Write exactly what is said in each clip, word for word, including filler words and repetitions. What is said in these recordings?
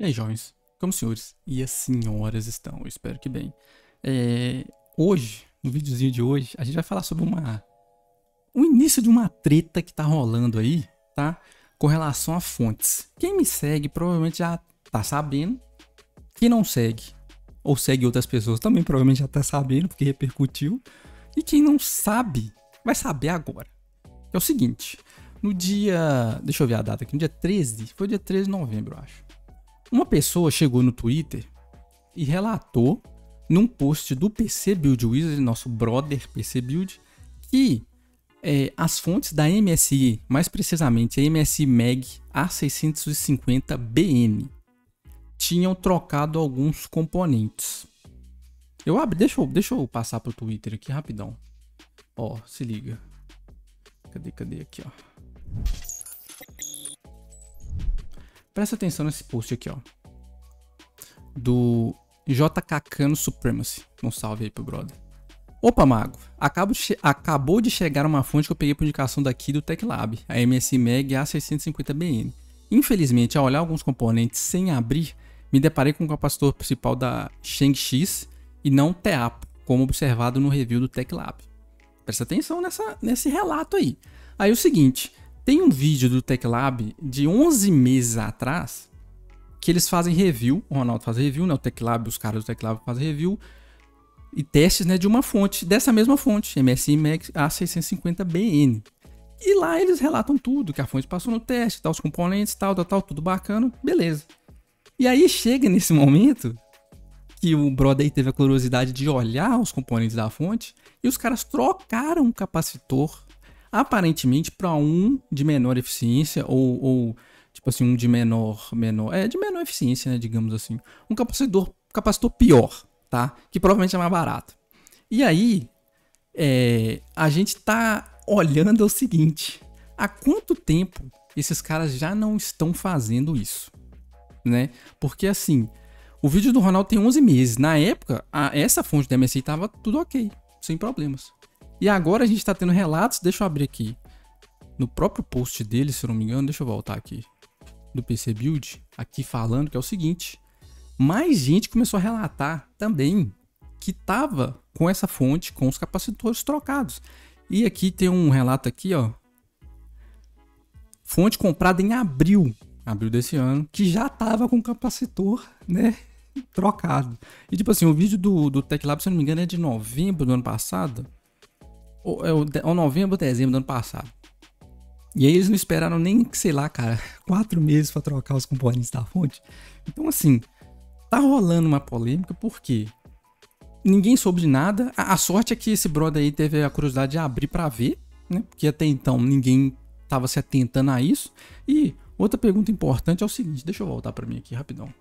E aí, jovens, como os senhores e as senhoras estão? Eu espero que bem. É, hoje, no videozinho de hoje, a gente vai falar sobre uma, o início de uma treta que tá rolando aí, tá? Com relação a fontes. Quem me segue provavelmente já tá sabendo. Quem não segue, ou segue outras pessoas, também provavelmente já tá sabendo, porque repercutiu. E quem não sabe, vai saber agora. É o seguinte, no dia... Deixa eu ver a data aqui, no dia treze, foi dia treze de novembro, eu acho. Uma pessoa chegou no Twitter e relatou num post do P C Build Wizard, nosso brother P C Build, que é, as fontes da M S I, mais precisamente a M S I Mag A seiscentos e cinquenta B N, tinham trocado alguns componentes. Eu abri, deixa eu, deixa eu passar pro Twitter aqui rapidão. Ó, se liga. Cadê, cadê aqui, ó. Presta atenção nesse post aqui, ó. Do J K Cano Supremacy. Um salve aí pro brother. Opa, mago. Acabo de acabou de chegar uma fonte que eu peguei por indicação daqui do TechLab, a M S I Mag A seiscentos e cinquenta B N. Infelizmente, ao olhar alguns componentes sem abrir, me deparei com o capacitor principal da Sheng-X e não T A P, como observado no review do TechLab. Presta atenção nessa, nesse relato aí. Aí o seguinte... Tem um vídeo do TechLab de onze meses atrás que eles fazem review, o Ronaldo faz review, né? O TechLab, os caras do TechLab fazem review e testes, né, de uma fonte, dessa mesma fonte, M S I Mag A seiscentos e cinquenta B N. E lá eles relatam tudo, que a fonte passou no teste, tal, os componentes, tal, tal, tal, tudo bacana, beleza. E aí chega nesse momento que o brother aí teve a curiosidade de olhar os componentes da fonte e os caras trocaram o capacitor aparentemente para um de menor eficiência ou, ou tipo assim, um de menor, menor, é de menor eficiência, né, digamos assim, um capacitor, capacitor pior, tá? Que provavelmente é mais barato. E aí, é, a gente tá olhando o seguinte, há quanto tempo esses caras já não estão fazendo isso, né? Porque assim, o vídeo do Ronaldo tem onze meses, na época, a, essa fonte da M S I tava tudo ok, sem problemas. E agora a gente tá tendo relatos, deixa eu abrir aqui, no próprio post dele, se eu não me engano, deixa eu voltar aqui, do P C Build, aqui falando que é o seguinte, mais gente começou a relatar também que tava com essa fonte, com os capacitores trocados. E aqui tem um relato aqui, ó, fonte comprada em abril, abril desse ano, que já tava com capacitor, né, trocado. E tipo assim, o vídeo do, do TechLab, se eu não me engano, é de novembro do ano passado, ou, é o, ou novembro ou dezembro do ano passado. E aí eles não esperaram nem, sei lá, cara, quatro meses para trocar os componentes da fonte. Então assim, tá rolando uma polêmica porque ninguém soube de nada. A, a sorte é que esse brother aí teve a curiosidade de abrir para ver, né? Porque até então ninguém tava se atentando a isso. E outra pergunta importante é o seguinte, deixa eu voltar para mim aqui rapidão.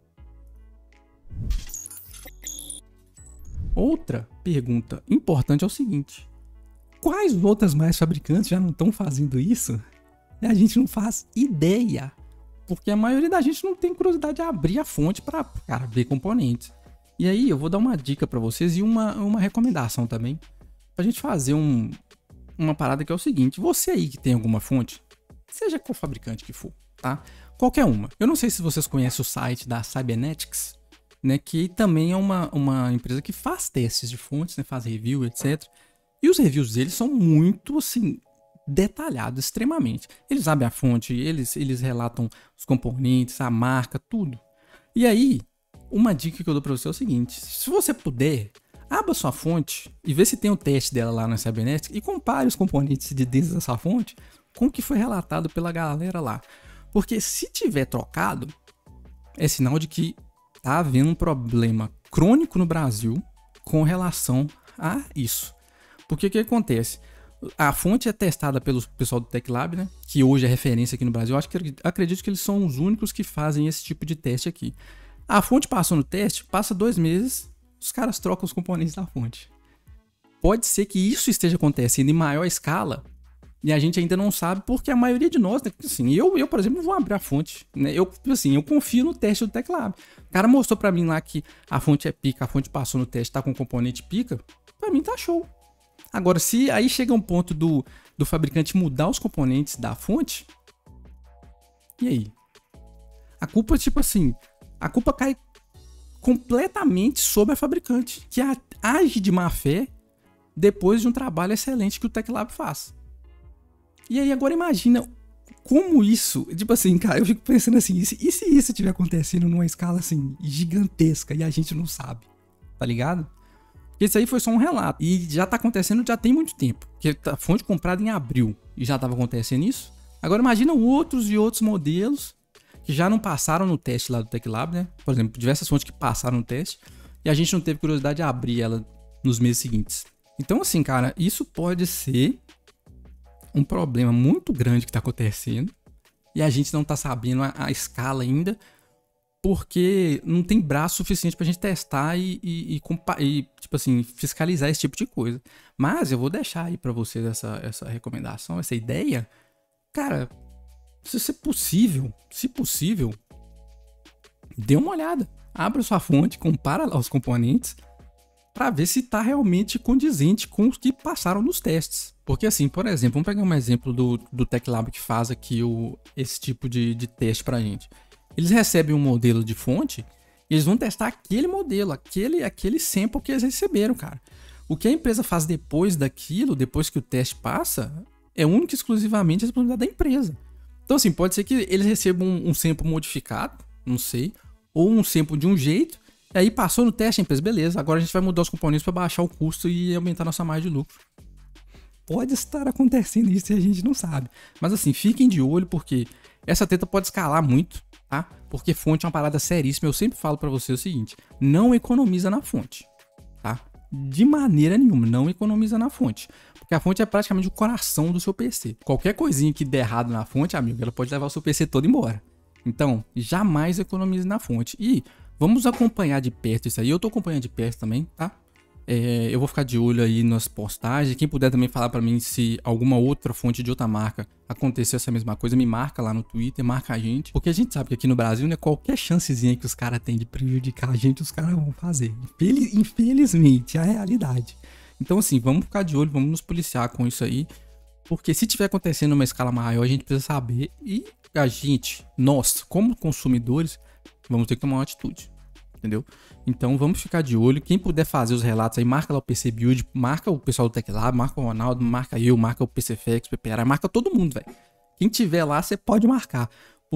Outra pergunta importante é o seguinte: quais outras mais fabricantes já não estão fazendo isso? E a gente não faz ideia. Porque a maioria da gente não tem curiosidade de abrir a fonte para, cara, ver componentes. E aí eu vou dar uma dica para vocês e uma, uma recomendação também. Pra gente fazer um, uma parada que é o seguinte. Você aí que tem alguma fonte, seja qual fabricante que for, tá? Qualquer uma. Eu não sei se vocês conhecem o site da Cybernetics, né? Que também é uma, uma empresa que faz testes de fontes, né? Faz review, etcétera. E os reviews deles são muito, assim, detalhados, extremamente. Eles abrem a fonte, eles, eles relatam os componentes, a marca, tudo. E aí, uma dica que eu dou pra você é o seguinte. Se você puder, abra sua fonte e vê se tem o teste dela lá na Cybernetics e compare os componentes de dentro dessa fonte com o que foi relatado pela galera lá. Porque se tiver trocado, é sinal de que tá havendo um problema crônico no Brasil com relação a isso. Porque o que acontece? A fonte é testada pelo pessoal do TechLab, né? Que hoje é referência aqui no Brasil. Eu acho que, acredito que eles são os únicos que fazem esse tipo de teste aqui. A fonte passou no teste, passa dois meses, os caras trocam os componentes da fonte. Pode ser que isso esteja acontecendo em maior escala e a gente ainda não sabe, porque a maioria de nós, né, assim, eu, eu, por exemplo, não vou abrir a fonte, né? Eu, assim, eu confio no teste do TechLab. O cara mostrou pra mim lá que a fonte é pica, a fonte passou no teste, tá com componente pica, pra mim tá show. Agora, se aí chega um ponto do, do fabricante mudar os componentes da fonte, e aí? A culpa, tipo assim, a culpa cai completamente sobre a fabricante, que age de má fé depois de um trabalho excelente que o TechLab faz. E aí agora imagina como isso, tipo assim, cara, eu fico pensando assim, e se, e se isso estiver acontecendo numa escala assim, gigantesca e a gente não sabe, tá ligado? Porque isso aí foi só um relato, e já tá acontecendo já tem muito tempo, porque a fonte comprada em abril e já tava acontecendo isso. Agora imagina outros e outros modelos que já não passaram no teste lá do TechLab, né? Por exemplo, diversas fontes que passaram no teste e a gente não teve curiosidade de abrir ela nos meses seguintes. Então assim, cara, isso pode ser um problema muito grande que tá acontecendo e a gente não tá sabendo a, a escala ainda, porque não tem braço suficiente pra gente testar e, e, e, e, tipo assim, fiscalizar esse tipo de coisa. Mas eu vou deixar aí pra vocês essa, essa recomendação, essa ideia. Cara, se possível, se possível, dê uma olhada. Abra sua fonte, compara lá os componentes para ver se está realmente condizente com os que passaram nos testes. Porque assim, por exemplo, vamos pegar um exemplo do, do TechLab que faz aqui o, esse tipo de, de teste para a gente. Eles recebem um modelo de fonte e eles vão testar aquele modelo, aquele, aquele sample que eles receberam, cara. O que a empresa faz depois daquilo, depois que o teste passa, é única e exclusivamente a responsabilidade da empresa. Então assim, pode ser que eles recebam um, um sample modificado, não sei, ou um sample de um jeito, e aí passou no teste, a empresa, beleza, agora a gente vai mudar os componentes para baixar o custo e aumentar nossa margem de lucro. Pode estar acontecendo isso e a gente não sabe. Mas assim, fiquem de olho porque essa treta pode escalar muito, tá? Porque fonte é uma parada seríssima. Eu sempre falo para você o seguinte, não economiza na fonte, tá? De maneira nenhuma, não economiza na fonte. Porque a fonte é praticamente o coração do seu P C. Qualquer coisinha que der errado na fonte, amigo, ela pode levar o seu P C todo embora. Então, jamais economize na fonte. E vamos acompanhar de perto isso aí. Eu tô acompanhando de perto também, tá? É, eu vou ficar de olho aí nas postagens. Quem puder também falar pra mim se alguma outra fonte de outra marca aconteceu essa mesma coisa, me marca lá no Twitter, marca a gente. Porque a gente sabe que aqui no Brasil, né, qualquer chancezinha que os caras têm de prejudicar a gente, os caras vão fazer. Infeliz, infelizmente, é a realidade. Então assim, vamos ficar de olho, vamos nos policiar com isso aí. Porque se tiver acontecendo numa escala maior, a gente precisa saber. E a gente, nós, como consumidores, vamos ter que tomar uma atitude. Entendeu? Então vamos ficar de olho. Quem puder fazer os relatos aí, marca lá o P C Build, marca o pessoal do TechLab, marca o Ronaldo, marca eu, marca o PCFX, P P R, marca todo mundo, velho. Quem tiver lá, você pode marcar.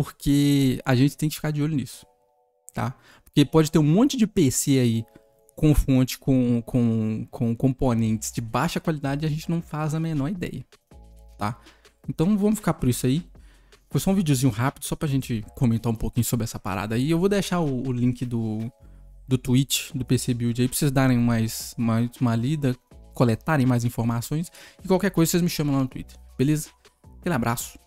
Porque a gente tem que ficar de olho nisso, tá? Porque pode ter um monte de P C aí com fonte, com, com, com componentes de baixa qualidade e a gente não faz a menor ideia, tá? Então vamos ficar por isso aí. Foi só um videozinho rápido, só pra gente comentar um pouquinho sobre essa parada aí. Eu vou deixar o, o link do, do tweet do P C Build aí pra vocês darem mais, mais uma lida, coletarem mais informações. E qualquer coisa vocês me chamam lá no Twitter, beleza? Aquele abraço.